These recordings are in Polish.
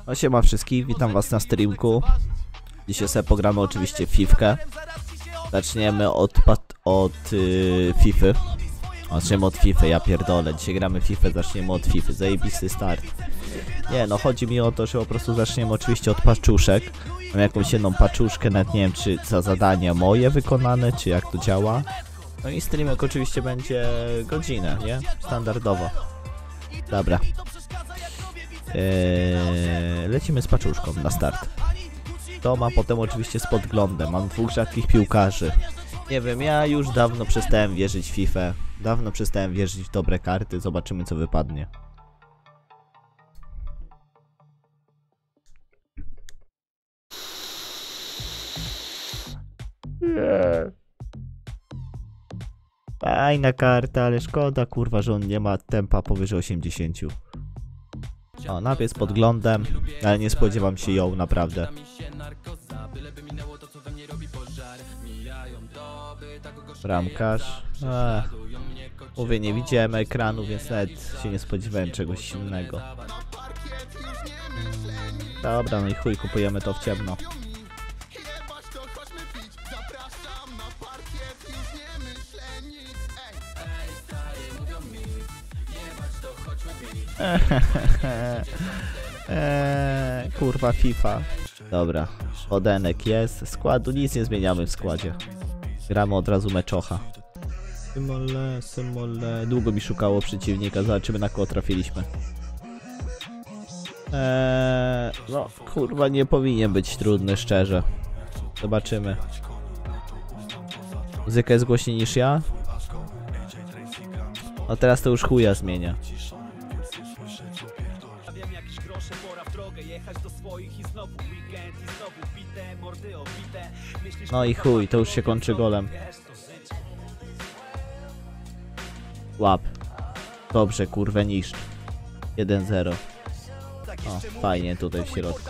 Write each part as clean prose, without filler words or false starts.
No siema wszystkich, witam was na streamku. Dzisiaj sobie pogramy oczywiście Fifkę. Zaczniemy od Fify. Zaczniemy od Fify, ja pierdolę. Dzisiaj gramy Fifę, zaczniemy od Fify. Zajebisty start. Nie no, chodzi mi o to, że po prostu zaczniemy oczywiście od paczuszek. Mam jakąś jedną paczuszkę, nawet nie wiem czy za zadania moje wykonane, czy jak to działa. No i streamek oczywiście będzie godzinę, nie? Standardowo. Dobra. Lecimy z paczuszką na start. To ma potem oczywiście z podglądem. Mam dwóch rzadkich piłkarzy. Nie wiem, ja już dawno przestałem wierzyć w FIFA. Dawno przestałem wierzyć w dobre karty. Zobaczymy co wypadnie. Fajna karta, ale szkoda kurwa, że on nie ma tempa powyżej 80. O, najpierw z podglądem, ale nie spodziewam się ją naprawdę. Bramkarz. Mówię, nie widziałem ekranu, więc nawet się nie spodziewałem czegoś innego. Dobra, no i chuj, kupujemy to w ciemno. Kurwa FIFA. Dobra, Odenek jest. Składu nic nie zmieniamy w składzie. Gramy od razu meczocha. Symole. Długo mi szukało przeciwnika. Zobaczymy na kogo trafiliśmy. No kurwa nie powinien być trudny, szczerze. Zobaczymy. Muzyka jest głośniej niż ja. No teraz to już chuja zmienia. No i chuj, to już się kończy golem. Łap. Dobrze, kurwę niszcz. 1-0. O, fajnie tutaj w środku.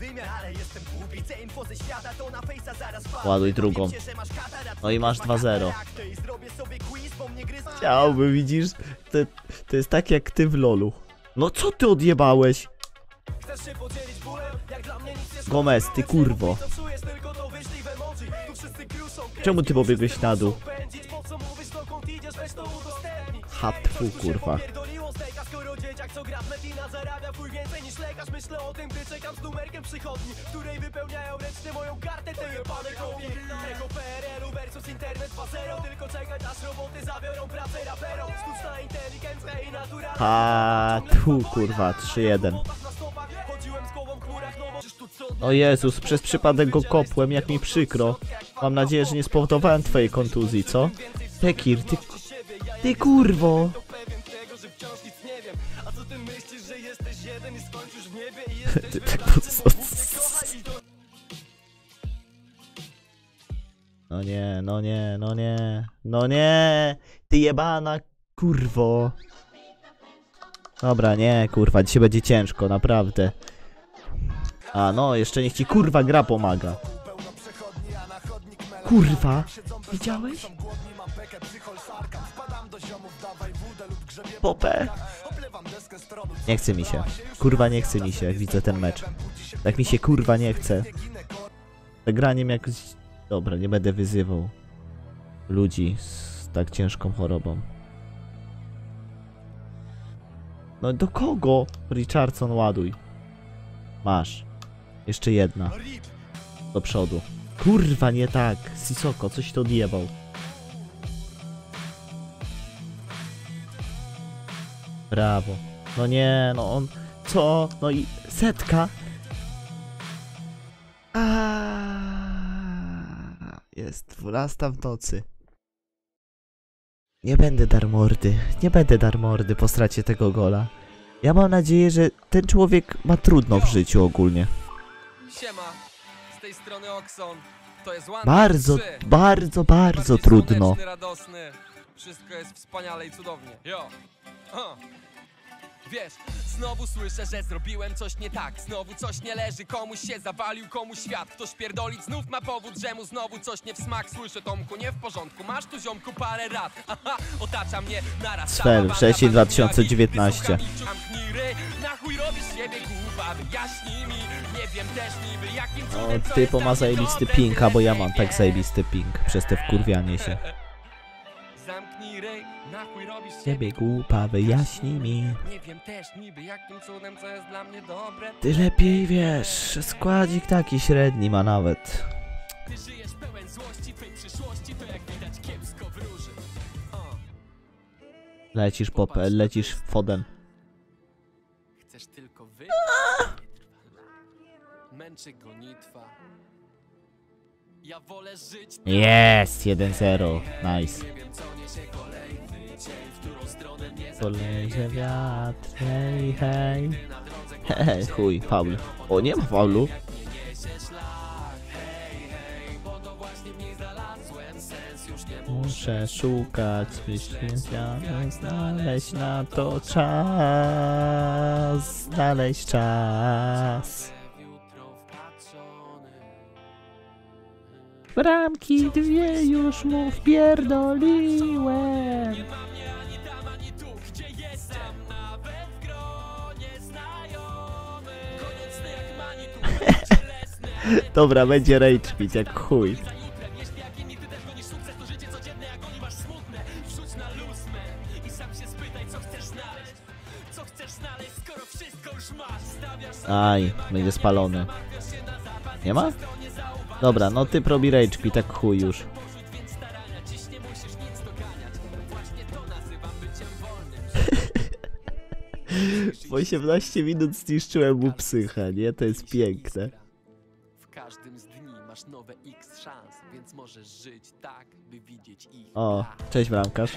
Ładuj drugą. No i masz 2-0. Chciałby, widzisz? To jest tak jak ty w lolu. No co ty odjebałeś? Gomez, ty kurwo. Czemu ty pobiegłeś na dół? Hatfu, kurwa. Tu kurwa, 3-1. O Jezus, przez przypadek go kopłem, jak mi przykro. Mam nadzieję, że nie spowodowałem twojej kontuzji, co? Tekir, ty kurwo! No nie, no nie, no nie. No nie! Ty jebana kurwo! Dobra, nie, kurwa, dzisiaj będzie ciężko, naprawdę. A no, jeszcze niech ci kurwa gra pomaga. Kurwa, widziałeś? Popę. Nie chce mi się. Kurwa nie chce mi się, jak widzę ten mecz. Tak mi się kurwa nie chce. Zagraniem jakoś... Dobra, nie będę wyzywał ludzi z tak ciężką chorobą. No do kogo? Richardson, ładuj. Masz. Jeszcze jedna. Do przodu. Kurwa, nie tak. Sissoko, coś to odjebał. Brawo. No nie, no on... Co? No i setka. Jest 12 w nocy. Nie będę dar mordy. Nie będę dar mordy po stracie tego gola. Ja mam nadzieję, że ten człowiek ma trudno w życiu ogólnie. Siema, z tej strony Oxon. To jest bardzo trudno. Słoneczny, radosny. Wszystko jest wspaniale i cudownie. Jo. Wiesz, znowu słyszę, że zrobiłem coś nie tak. Znowu coś nie leży, komuś się zawalił, komuś świat. Ktoś pierdolić znów ma powód, że mu znowu coś nie w smak. Słyszę, Tomku, nie w porządku, masz tu ziomku parę rad. Aha, otacza mnie naraz Sfer, wrzesień 2019. Na chuj robisz siebie głupa, wyjaśnij mi. też niby jakim O, cudem co typo jest ma dla mnie zajebisty dobre, ping, a bo ja tyle mam tak nie. zajebisty ping przez te wkurwianie się. Zamknij ryj, na chuj robisz Ciebie głupa, wyjaśnij mi. Nie wiem też niby jakim cudem co jest dla mnie dobre. Ty lepiej wiesz, składzik taki średni ma nawet. Ty żyjesz pełen złości, twej przyszłości to jak widać kiepsko wróży. O, Lecisz popel, lecisz Foden. chcesz tylko wy? Męczy gonitwa. Ja wolę żyć Jest, 1-0, nice. nie wiem co niesie kolejny dzień, w którą stronę mnie Poleże wiatr, hej, hej. Hej, chuj, faul. O, nie ma faulu. Muszę szukać wyświęcia, znaleźć na to czas, znaleźć czas. Bramki dwie już mu wpierdoliłem. Dobra, będzie rage quit jak chuj. Aj, będzie spalony. Nie ma? Dobra, no ty robi rage quit, tak chuj już. W 18 minut zniszczyłem mu psychę, nie? To jest piękne. W każdym z dni masz nowe x szans, więc możesz żyć tak, by widzieć ich. O, cześć bramkarz.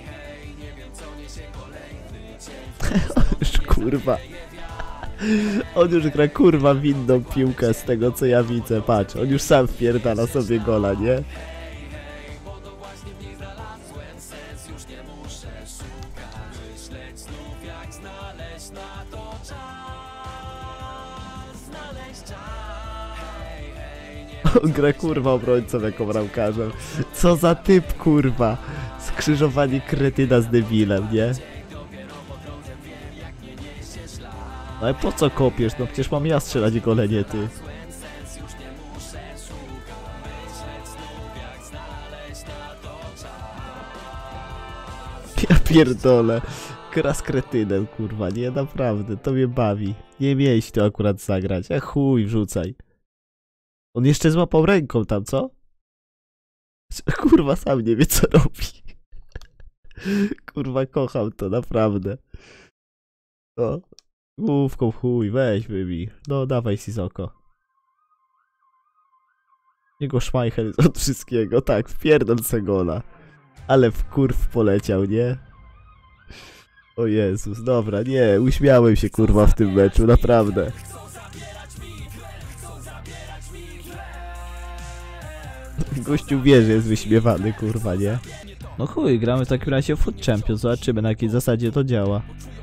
Już kurwa. On już gra kurwa w inną piłkę z tego co ja widzę, patrz. On już sam wpierdala sobie gola, nie? On gra kurwa obrońcą jako bramkarzem. Co za typ kurwa. Skrzyżowanie kretyna z debilem, nie? No ale po co kopiesz? No przecież mam ja strzelać gole, nie ty. Ja pierdolę. Gra z kretynem, kurwa, nie? Naprawdę, to mnie bawi. Nie miałeś to akurat zagrać. A chuj, wrzucaj. On jeszcze złapał ręką tam, co? Kurwa, sam nie wie co robi. Kurwa, kocham to, naprawdę. No. Główką chuj, weź wybij. No, dawaj Sissoko. Jego Schmeichel od wszystkiego, tak, wpierdol se gola. Ale w kurw poleciał, nie? O Jezus, dobra, nie, uśmiałem się kurwa w tym meczu, naprawdę. Gościu wie, że jest wyśmiewany, kurwa, nie? No chuj, gramy w takim razie w Foot Champions, zobaczymy na jakiej zasadzie to działa.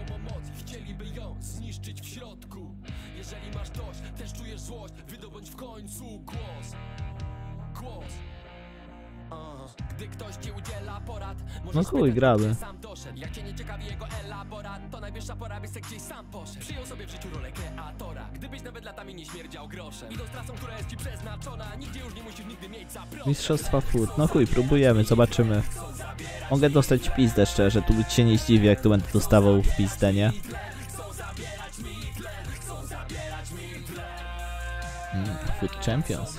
No chuj, gramy. Jak cię nie ciekawi jego elaborat, to najwyższa pora by se gdzieś sam poszedł. Przyjął sobie w życiu rolę kreatora, gdybyś nawet latami nie śmierdział groszem. Idąc trasą, która jest ci przeznaczona, nigdzie już nie musisz nigdy mieć zaproszeń. Mistrzostwa Foot, no chuj, próbujemy, zobaczymy. Mogę dostać pizdę szczerze, tu się nie zdziwię jak tu będę dostawał w pizdę, nie? Foot Champions.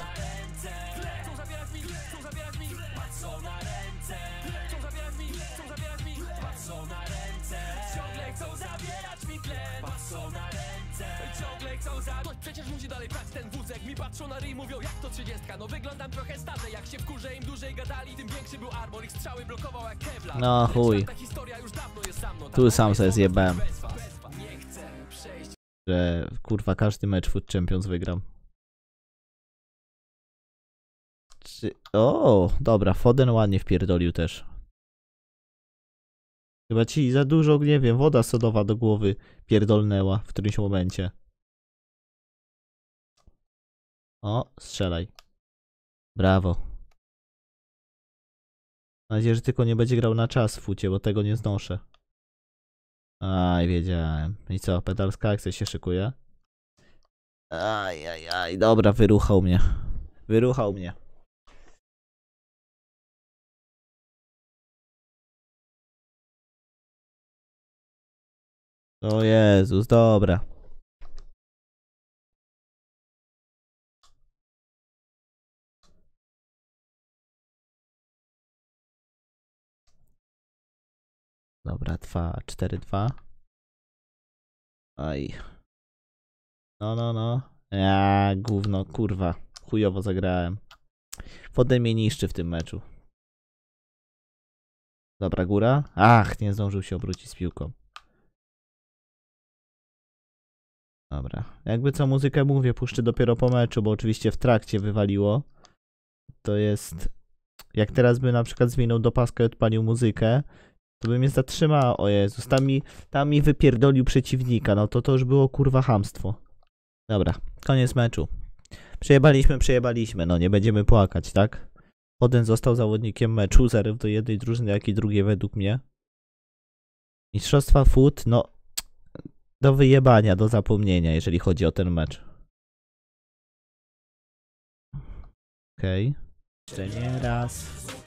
Przecież musi dalej brać ten wózek. Mi patrzą na ryj, mówią jak to 30. No wyglądam trochę starzej, jak się wkurzę im dłużej gadali, tym większy był armor, ich strzały blokował jak Kevlar. No chuj. Ta historia już dawno jest za mną. Tu sam sobie zjebałem. Że kurwa każdy mecz Foot Champions wygram. O, dobra, Foden ładnie wpierdolił też. Chyba ci za dużo, nie wiem, woda sodowa do głowy pierdolnęła w którymś momencie. O, strzelaj. Brawo. Mam nadzieję, że tylko nie będzie grał na czas w fucie, bo tego nie znoszę. Aj, wiedziałem. I co, pedalska akcja się szykuje? Ajajaj, dobra, wyruchał mnie. Wyruchał mnie. O Jezus, dobra. Dobra, 4-2. Aj. No. Gówno, kurwa. Chujowo zagrałem. Potem mnie niszczy w tym meczu. Dobra, góra. Ach, nie zdążył się obrócić z piłką. Dobra. Jakby co, muzykę mówię, puszczę dopiero po meczu, bo oczywiście w trakcie wywaliło. To jest... Jak teraz by na przykład zwinął do paska i odpalił muzykę, to by mnie zatrzymał. O Jezus, tam mi wypierdolił przeciwnika. No to już było kurwa chamstwo. Dobra, koniec meczu. Przejebaliśmy. No nie będziemy płakać, tak? Poden został zawodnikiem meczu, zarówno do jednej drużyny, jak i drugiej według mnie. Mistrzostwa FUT, no... Do wyjebania, do zapomnienia, jeżeli chodzi o ten mecz. Okej. Jeszcze nie raz.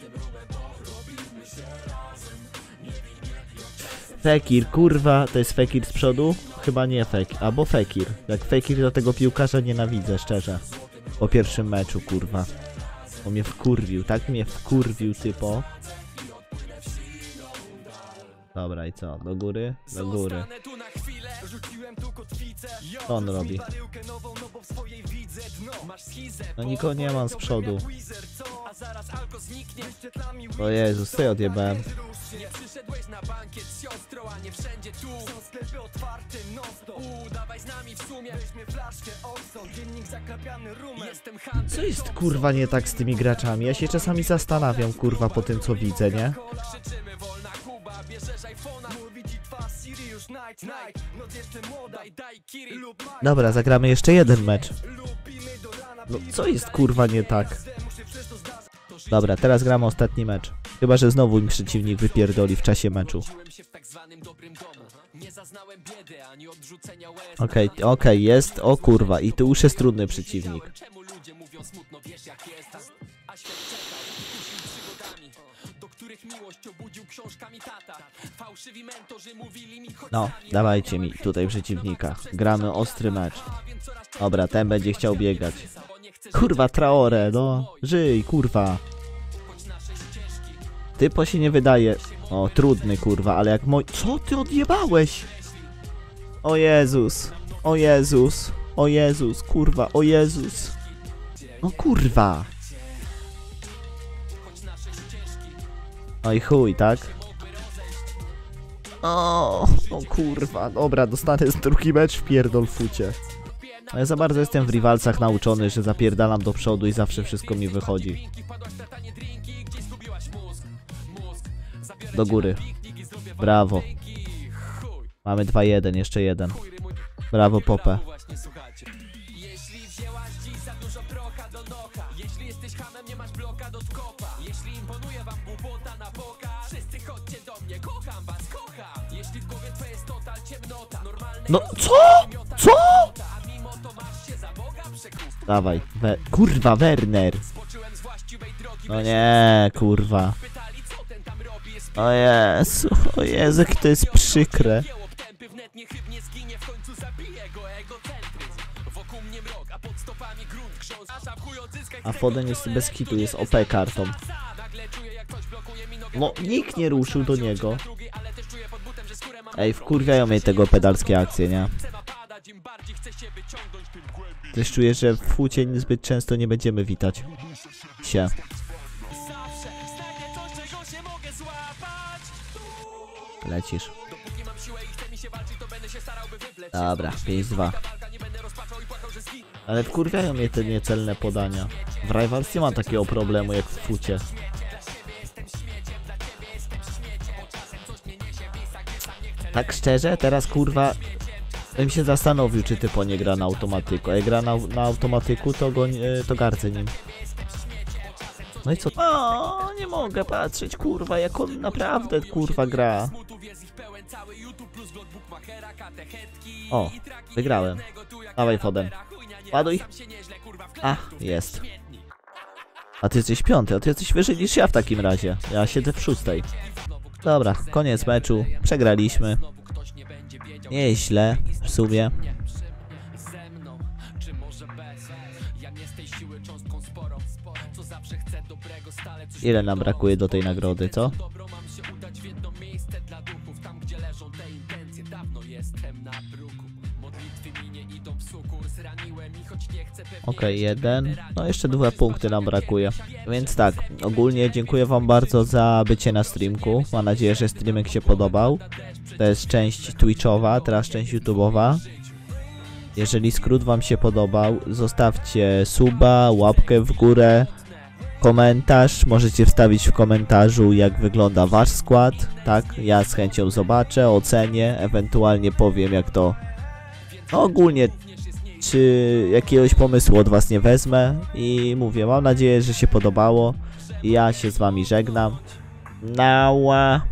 Fekir, kurwa, to jest Fekir z przodu? Chyba nie Fekir, albo Fekir. Jak Fekir, to tego piłkarza nienawidzę, szczerze. Po pierwszym meczu, kurwa. On mnie wkurwił, tak mnie wkurwił, typo. Dobra, i co? Do góry? Do góry. Co on robi? No nikogo nie mam z przodu. O Jezus, co ja odjebałem? Co jest kurwa nie tak z tymi graczami? Ja się czasami zastanawiam, kurwa, po tym co widzę, nie? Dobra, zagramy jeszcze jeden mecz. No co jest kurwa nie tak? Dobra, teraz gramy ostatni mecz. Chyba że znowu mi przeciwnik wypierdoli w czasie meczu. Okej, jest. O kurwa, i tu już jest trudny przeciwnik. No, dawajcie mi tutaj przeciwnika. Gramy ostry mecz. Dobra, ten będzie chciał biegać. Kurwa, Traore, no. Żyj, kurwa. Typo się nie wydaje. O, trudny, kurwa, ale jak mój... Co ty odjebałeś? O Jezus. O Jezus. O Jezus, kurwa, o Jezus. No kurwa. No i chuj, tak? O kurwa, dobra, dostanę drugi mecz w pierdol fucie. No ja za bardzo jestem w rivalcach nauczony, że zapierdalam do przodu i zawsze wszystko mi wychodzi. Do góry. Brawo. Mamy 2-1, jeszcze jeden. Brawo, Popę. No co? Co? Dawaj, kurwa, Werner. No nie, kurwa. O Jezu, o Jezu, jak to jest przykre. A Foden jest bez kitu, jest OP kartą. No, nikt nie ruszył do niego. Ej, wkurwiają mnie tego pedalskie akcje, nie? Też czuję, że w fucie niezbyt często nie będziemy witać się. Lecisz. Dobra, 5-2. Ale wkurwiają mnie te niecelne podania. W Rivals nie ma takiego problemu jak w fucie. Tak szczerze, teraz kurwa bym się zastanowił, czy typo nie gra na automatyku. A jak gra na automatyku, to gardzę nim. No i co? O, nie mogę patrzeć, kurwa, jak on naprawdę kurwa gra. O, wygrałem. Dawaj Foden. Ładuj. A, jest. A ty jesteś 5, a ty jesteś wyżej niż ja w takim razie. Ja siedzę w 6. Dobra, koniec meczu. Przegraliśmy. Nieźle, w sumie. Ile nam brakuje do tej nagrody, co? Okej, 1. No jeszcze 2 punkty nam brakuje. Więc tak, ogólnie dziękuję wam bardzo za bycie na streamku. Mam nadzieję, że streamek się podobał. To jest część Twitchowa, teraz część YouTube'owa. Jeżeli skrót wam się podobał, zostawcie suba, łapkę w górę, komentarz. Możecie wstawić w komentarzu, jak wygląda wasz skład. Tak, ja z chęcią zobaczę, ocenię, ewentualnie powiem, jak to... No ogólnie, czy jakiegoś pomysłu od was nie wezmę. I mówię, mam nadzieję, że się podobało. I ja się z wami żegnam. Nała.